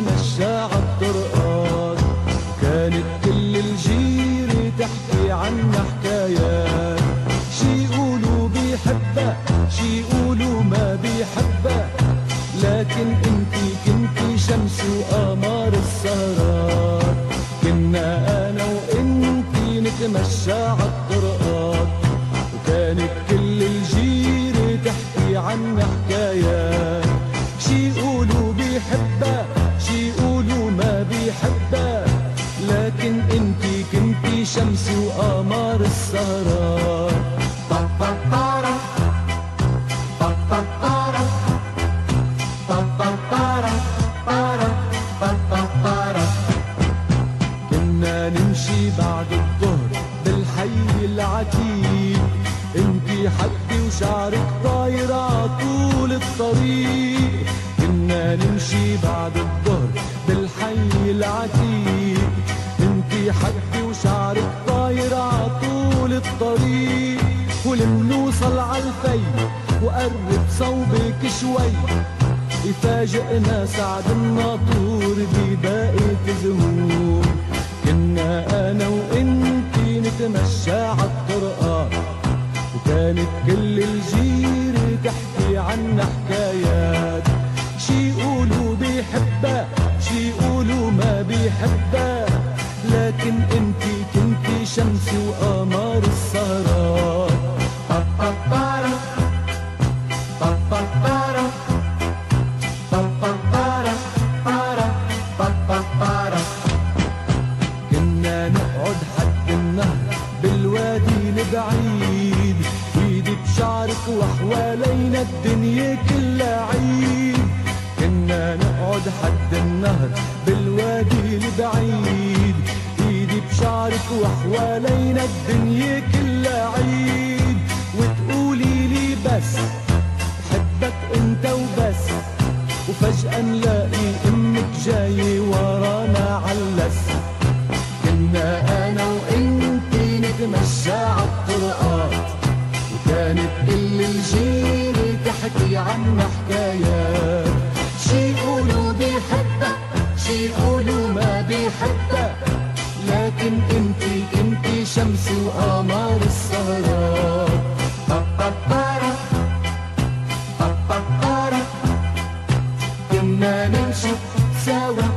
نتمشى عالطرقات. كانت كل الجيرة تحكي عنا حكايات، شي يقولوا بيحبها شي يقولوا ما بيحبها، لكن انتي كنتي شمس وقمر السهرات. كنا انا وانتي نتمشى عالطرقات، وكانت كل الجيرة تحكي عنا حكايات، شي يقولوا بيحبها شي يقولوا ما بيحبها، لكن انتي كنتي شمس وقمر السهرات. كنا نمشي بعد الظهر بالحي العتيق، انتي حدي وشعرك طاير عطول الطريق. كنا نمشي بعد الظهر بالحي العتيق، انتي حدي وشعرك طاير عطول الطريق. ولمنوصل عالفي وقرب صوبك شوي، يفاجئنا سعد الناطور بدقة زهور. كنا انا وانتي نتمشى عالطرقات، وكانت كل الجيرة تحكي عنا حكايات، شي يقولوا بيحبها شي يقولوا ما بيحبها، لكن انتي كنتي شمس وقمر السهرات. كنا نقعد حد النهر بالوادي البعيد، ايدي بشعرك وحوالينا الدنيا كلها عيد. كنا نقعد حد النهر بالوادي البعيد، ايدي بشعرك وحوالينا الدنيا كلها عيد. وتقولي لي بس بحبك انت وبس، وفجأة نلاقي امك جاية ورانا علس. كنا انا وانتي نتمشى عالطرقات، وكانت كل الجيرة تحكي عنا حكايات، شي يقولوا بيحبها شي يقولوا ما بيحبها، لكن انتي كنتي شمس وقمر السهرات. كنا نمشي سوا